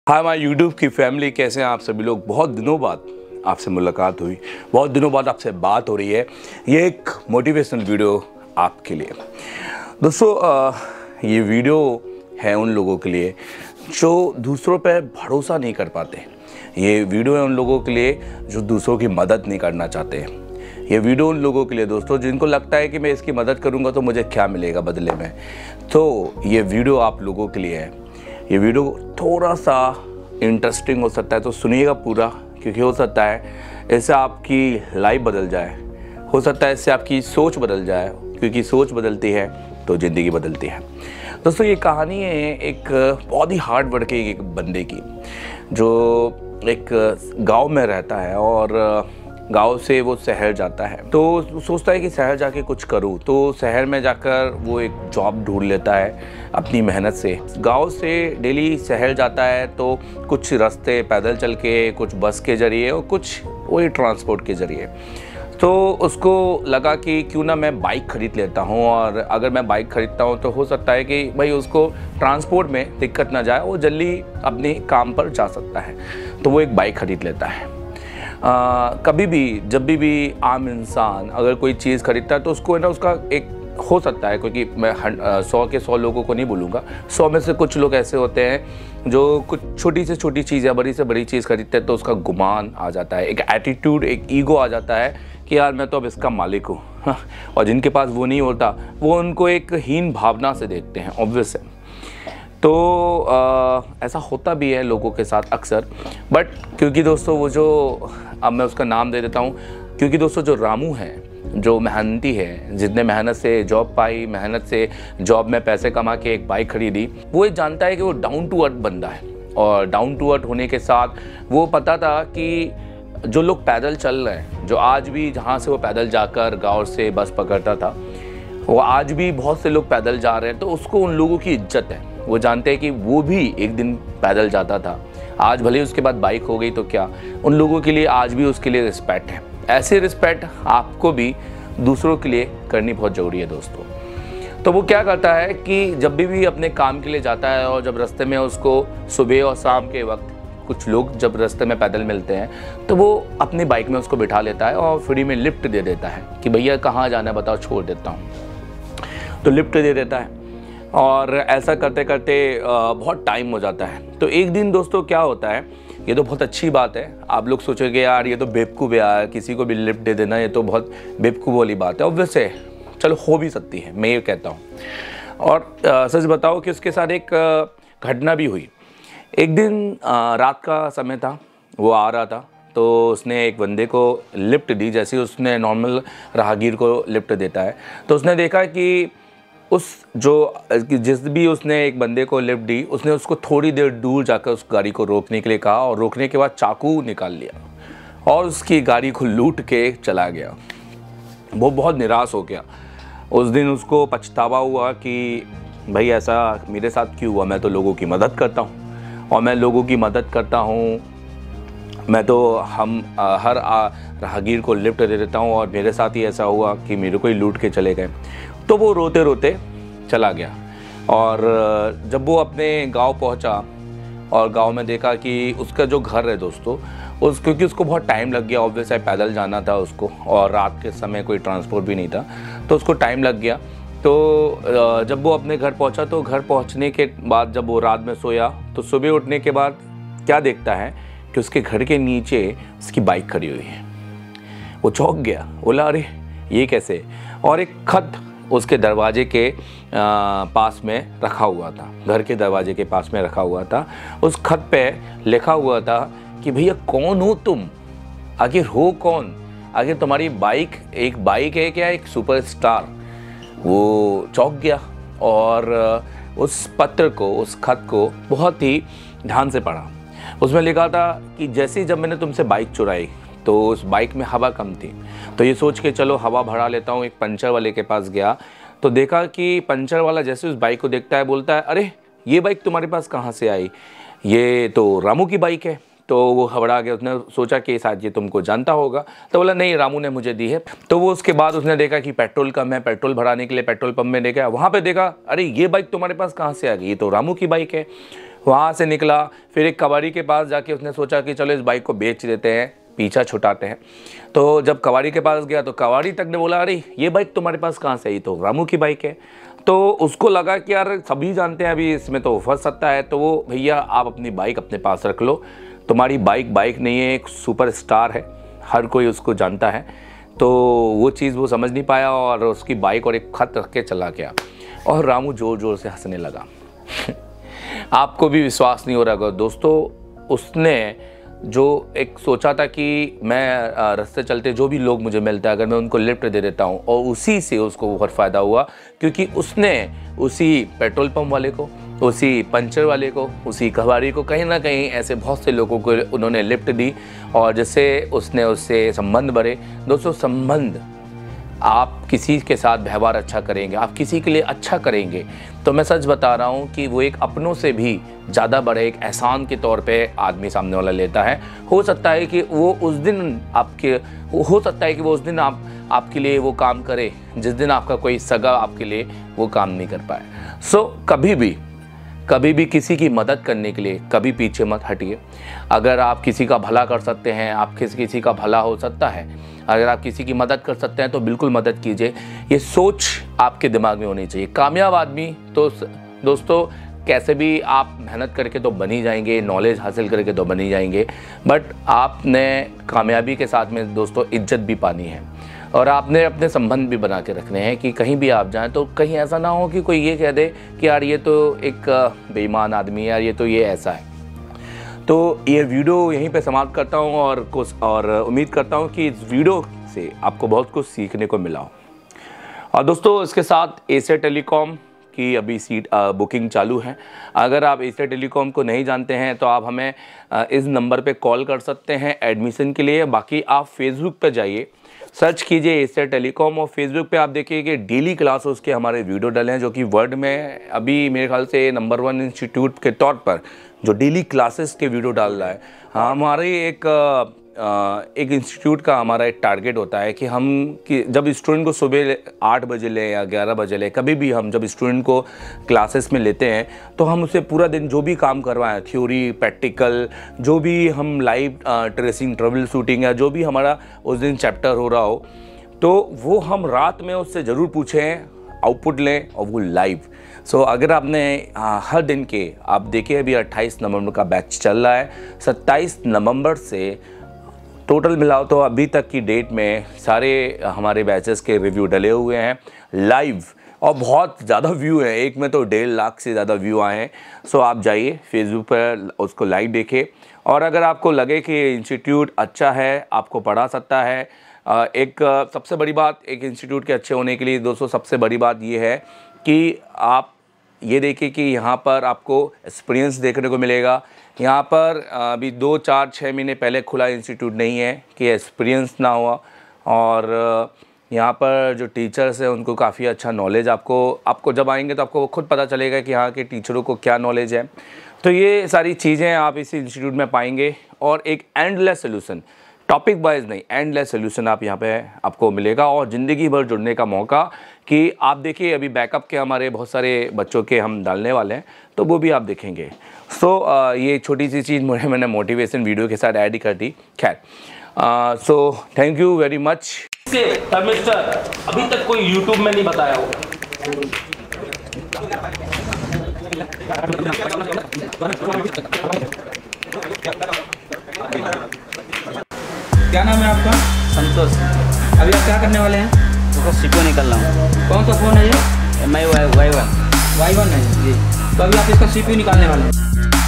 Hi my YouTube की family, कैसे हैं आप सभी लोग। बहुत दिनों बाद आपसे मुलाकात हुई, बहुत दिनों बाद आपसे बात हो रही है। ये एक मोटिवेशनल वीडियो आपके लिए दोस्तों। ये वीडियो है उन लोगों के लिए जो दूसरों पर भरोसा नहीं कर पाते। ये वीडियो है उन लोगों के लिए जो दूसरों की मदद नहीं करना चाहते। ये वीडियो उन लोगों के लिए दोस्तों जिनको लगता है कि मैं इसकी मदद करूंगा तो मुझे क्या मिलेगा बदले में। तो ये वीडियो आप लोगों के लिए है। ये वीडियो थोड़ा सा इंटरेस्टिंग हो सकता है, तो सुनिएगा पूरा, क्योंकि हो सकता है इससे आपकी लाइफ बदल जाए, हो सकता है इससे आपकी सोच बदल जाए, क्योंकि सोच बदलती है तो ज़िंदगी बदलती है। दोस्तों ये कहानी है एक बहुत ही हार्ड वर्किंग एक बंदे की, जो एक गांव में रहता है और गांव से वो शहर जाता है। तो सोचता है कि शहर जाके कुछ करूं, तो शहर में जाकर वो एक जॉब ढूंढ लेता है अपनी मेहनत से। गांव से डेली शहर जाता है तो कुछ रास्ते पैदल चल के, कुछ बस के ज़रिए और कुछ वही ट्रांसपोर्ट के ज़रिए। तो उसको लगा कि क्यों ना मैं बाइक ख़रीद लेता हूँ, और अगर मैं बाइक ख़रीदता हूँ तो हो सकता है कि भाई उसको ट्रांसपोर्ट में दिक्कत ना जाए, वो जल्दी अपने काम पर जा सकता है। तो वो एक बाइक ख़रीद लेता है। कभी भी जब भी आम इंसान अगर कोई चीज़ खरीदता है तो उसको है ना, उसका एक हो सकता है, क्योंकि मैं 100 के 100 लोगों को नहीं बोलूँगा, 100 में से कुछ लोग ऐसे होते हैं जो कुछ छोटी से छोटी चीज़ या बड़ी से बड़ी चीज़ खरीदते हैं तो उसका गुमान आ जाता है, एक एटीट्यूड, एक ईगो आ जाता है कि यार मैं तो अब इसका मालिक हूँ। और जिनके पास वो नहीं होता वो उनको एक हीन भावना से देखते हैं, ऑब्वियस है। तो ऐसा होता भी है लोगों के साथ अक्सर। बट क्योंकि दोस्तों वो जो, अब मैं उसका नाम दे देता हूँ, क्योंकि दोस्तों जो रामू है, जो मेहनती है, जिसने मेहनत से जॉब पाई, मेहनत से जॉब में पैसे कमा के एक बाइक खरीदी, वो ये जानता है कि वो डाउन टू अर्थ बंदा है। और डाउन टू अर्थ होने के साथ वो पता था कि जो लोग पैदल चल रहे हैं, जो आज भी जहाँ से वो पैदल जाकर गाँव से बस पकड़ता था, वो आज भी बहुत से लोग पैदल जा रहे हैं, तो उसको उन लोगों की इज्जत है। वो जानते हैं कि वो भी एक दिन पैदल जाता था, आज भले उसके बाद बाइक हो गई तो क्या, उन लोगों के लिए आज भी उसके लिए रिस्पेक्ट है। ऐसे रिस्पेक्ट आपको भी दूसरों के लिए करनी बहुत ज़रूरी है दोस्तों। तो वो क्या करता है कि जब भी अपने काम के लिए जाता है, और जब रास्ते में उसको सुबह और शाम के वक्त कुछ लोग जब रास्ते में पैदल मिलते हैं तो वो अपनी बाइक में उसको बिठा लेता है और फ्री में लिफ्ट दे देता है कि भैया कहाँ जाना है बताओ, छोड़ देता हूँ। तो लिफ्ट दे देता है, और ऐसा करते करते बहुत टाइम हो जाता है। तो एक दिन दोस्तों क्या होता है, ये तो बहुत अच्छी बात है। आप लोग सोचोगे यार ये तो बेवकूफ़ है यार, किसी को भी लिफ्ट दे देना ये तो बहुत बेवकूफ़ वाली बात है। ऑब्वियस है, चलो हो भी सकती है, मैं ये कहता हूँ। और सच बताओ कि उसके साथ एक घटना भी हुई। एक दिन रात का समय था, वो आ रहा था, तो उसने एक बंदे को लिफ्ट दी। जैसे उसने नॉर्मल राहगीर को लिफ्ट देता है, तो उसने देखा कि जिस भी उसने एक बंदे को लिफ्ट दी, उसने उसको थोड़ी देर दूर जाकर उस गाड़ी को रोकने के लिए कहा, और रोकने के बाद चाकू निकाल लिया और उसकी गाड़ी को लूट के चला गया। वो बहुत निराश हो गया। उस दिन उसको पछतावा हुआ कि भाई ऐसा मेरे साथ क्यों हुआ। मैं तो लोगों की मदद करता हूँ, और मैं लोगों की मदद करता हूँ, मैं तो हर राहगीर को लिफ्ट दे देता हूँ, और मेरे साथ ही ऐसा हुआ कि मेरे को ही लूट के चले गए। तो वो रोते रोते चला गया। और जब वो अपने गांव पहुंचा और गांव में देखा कि उसका जो घर है दोस्तों, क्योंकि उसको बहुत टाइम लग गया, ऑब्वियस है पैदल जाना था उसको, और रात के समय कोई ट्रांसपोर्ट भी नहीं था, तो उसको टाइम लग गया। तो जब वो अपने घर पहुंचा, तो घर पहुंचने के बाद जब वो रात में सोया, तो सुबह उठने के बाद क्या देखता है कि उसके घर के नीचे उसकी बाइक खड़ी हुई है। वो चौंक गया, बोला अरे ये कैसे। और एक खत उसके दरवाजे के पास में रखा हुआ था, घर के दरवाजे के पास में रखा हुआ था। उस खत पे लिखा हुआ था कि भैया कौन हो तुम, आखिर हो कौन, आखिर तुम्हारी बाइक एक बाइक है क्या, एक सुपरस्टार। वो चौंक गया और उस पत्र को, उस खत को बहुत ही ध्यान से पढ़ा। उसमें लिखा था कि जैसे जब मैंने तुमसे बाइक चुराई तो उस बाइक में हवा कम थी, तो ये सोच के चलो हवा भरा लेता हूँ, एक पंचर वाले के पास गया तो देखा कि पंचर वाला जैसे उस बाइक को देखता है बोलता है अरे ये बाइक तुम्हारे पास कहाँ से आई, ये तो रामू की बाइक है। तो वो घबरा गया, उसने सोचा कि शायद ये तुमको जानता होगा, तो बोला नहीं रामू ने मुझे दी है। तो वो उसके बाद उसने देखा कि पेट्रोल कम है, पेट्रोल भराने के लिए पेट्रोल पंप में देखा, वहाँ पे देखा अरे ये बाइक तुम्हारे पास कहाँ से आ गई, ये तो रामू की बाइक है। वहाँ से निकला, फिर एक कबाड़ी के पास जाके उसने सोचा कि चलो इस बाइक को बेच देते हैं, पीछा छुटाते हैं। तो जब कबाड़ी के पास गया तो कबाड़ी तक ने बोला अरे ये बाइक तुम्हारे पास कहाँ से आई, तो रामू की बाइक है। तो उसको लगा कि यार सभी जानते हैं अभी इसमें तो फंस सकता है, तो वो भैया आप अपनी बाइक अपने पास रख लो, तुम्हारी बाइक नहीं है, एक सुपरस्टार है, हर कोई उसको जानता है। तो वो चीज़ वो समझ नहीं पाया और उसकी बाइक और एक खत रख के चला गया और रामू ज़ोर ज़ोर से हंसने लगा। आपको भी विश्वास नहीं हो रहा होगा दोस्तों, उसने जो एक सोचा था कि मैं रास्ते चलते जो भी लोग मुझे मिलते हैं अगर मैं उनको लिफ्ट दे देता हूँ, और उसी से उसको बहुत फ़ायदा हुआ, क्योंकि उसने उसी पेट्रोल पंप वाले को, उसी पंचर वाले को, उसी कबाड़ी को, कहीं ना कहीं ऐसे बहुत से लोगों को उन्होंने लिफ्ट दी और जिससे उसने उससे संबंध बढ़े। दोस्तों संबंध, आप किसी के साथ व्यवहार अच्छा करेंगे, आप किसी के लिए अच्छा करेंगे, तो मैं सच बता रहा हूँ कि वो एक अपनों से भी ज़्यादा बड़े एक एहसान के तौर पे आदमी सामने वाला लेता है। हो सकता है कि वो उस दिन आपके लिए वो काम करे जिस दिन आपका कोई सगा आपके लिए वो काम नहीं कर पाए। सो कभी भी किसी की मदद करने के लिए कभी पीछे मत हटिए। अगर आप किसी का भला कर सकते हैं, आप किसी का भला हो सकता है, अगर आप किसी की मदद कर सकते हैं तो बिल्कुल मदद कीजिए। ये सोच आपके दिमाग में होनी चाहिए। कामयाब आदमी तो दोस्तों कैसे भी आप मेहनत करके तो बन ही जाएंगे, नॉलेज हासिल करके तो बन ही जाएंगे, बट आपने कामयाबी के साथ में दोस्तों इज्जत भी पानी है और आपने अपने संबंध भी बना के रखने हैं कि कहीं भी आप जाएं तो कहीं ऐसा ना हो कि कोई ये कह दे कि यार ये तो एक बेईमान आदमी है, यार ये तो ये ऐसा है। तो ये वीडियो यहीं पे समाप्त करता हूँ और उम्मीद करता हूँ कि इस वीडियो से आपको बहुत कुछ सीखने को मिला हो। और दोस्तों इसके साथ एशिया टेलीकॉम की अभी सीट बुकिंग चालू है। अगर आप एशिया टेलीकॉम को नहीं जानते हैं तो आप हमें इस नंबर पे कॉल कर सकते हैं एडमिशन के लिए। बाकी आप फेसबुक पे जाइए, सर्च कीजिए एशिया टेलीकॉम और फेसबुक पे आप देखिए कि डेली क्लासेस के हमारे वीडियो डले हैं, जो कि वर्ल्ड में अभी मेरे ख्याल से नंबर 1 इंस्टीट्यूट के तौर पर जो डेली क्लासेस के वीडियो डाल रहा है। हमारे एक इंस्टीट्यूट का हमारा एक टारगेट होता है कि जब स्टूडेंट को सुबह 8 बजे लें या 11 बजे लें, कभी भी हम जब स्टूडेंट को क्लासेस में लेते हैं तो हम उसे पूरा दिन जो भी काम करवाएं, थ्योरी, प्रैक्टिकल, जो भी हम लाइव ट्रेसिंग, ट्रबल शूटिंग या जो भी हमारा उस दिन चैप्टर हो रहा हो, तो वो हम रात में उससे ज़रूर पूछें, आउटपुट लें और वो लाइव। सो अगर आपने हर दिन के आप देखिए अभी 28 नवंबर का बैच चल रहा है, 27 नवंबर से टोटल मिलाओ तो अभी तक की डेट में सारे हमारे बैचेस के रिव्यू डले हुए हैं लाइव और बहुत ज़्यादा व्यू है, एक में तो 1.5 लाख से ज़्यादा व्यू आए हैं। सो आप जाइए फेसबुक पर उसको लाइव देखिए और अगर आपको लगे कि इंस्टीट्यूट अच्छा है, आपको पढ़ा सकता है, एक सबसे बड़ी बात एक इंस्टीट्यूट के अच्छे होने के लिए दोस्तों सबसे बड़ी बात ये है कि आप ये देखिए कि यहाँ पर आपको एक्सपीरियंस देखने को मिलेगा। यहाँ पर अभी 2, 4, 6 महीने पहले खुला इंस्टीट्यूट नहीं है कि एक्सपीरियंस ना हुआ और यहाँ पर जो टीचर्स हैं उनको काफ़ी अच्छा नॉलेज आपको जब आएंगे तो आपको खुद पता चलेगा कि यहाँ के टीचरों को क्या नॉलेज है। तो ये सारी चीज़ें आप इसी इंस्टीट्यूट में पाएंगे और एक एंडलेस सोल्यूशन, टॉपिक वाइज नहीं, एंडलेस सोल्यूशन आप यहाँ पे आपको मिलेगा और ज़िंदगी भर जुड़ने का मौका। कि आप देखिए अभी बैकअप के हमारे बहुत सारे बच्चों के हम डालने वाले हैं तो वो भी आप देखेंगे। सो ये छोटी सी चीज़ मैंने मोटिवेशन वीडियो के साथ ऐड कर दी। खैर so thank you very much. Mister अभी तक कोई यूट्यूब में नहीं बताया होगा। क्या नाम है आपका? संतोष। अभी आप क्या करने वाले हैं? तो सीपो निकल रहा हूँ। कौन सा फ़ोन है ये? MI Y1 Y1 है जी। तो अभी आप इसका CPU निकालने वाले हैं।